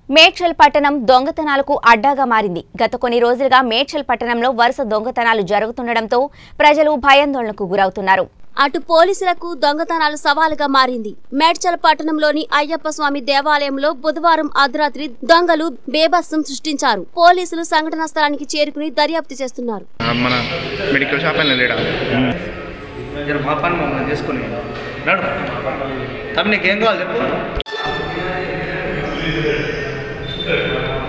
మేడ్చల్ పట్టణం దొంగతనాలకు అడ్డాగా మారింది. గత కొన్ని రోజులుగా మేడ్చల్ పట్టణంలో వరుస దొంగతనాలు జరుగుతుండటంతో ప్రజలు భయాందోళనకు గురవుతున్నారు. అటు పోలీసులకు దొంగతనాలు సవాలుగా మారింది. మేడ్చల్ పట్టణంలోని అయ్యప్ప స్వామి దేవాలయంలో బుధవారం అర్ధరాత్రి దొంగలు బేభత్సం సృష్టించారు. పోలీసులు సంఘటనా స్థలానికి చేరుకుని దర్యాప్తు చేస్తున్నారు. నీకేం కావాలి చెప్పు.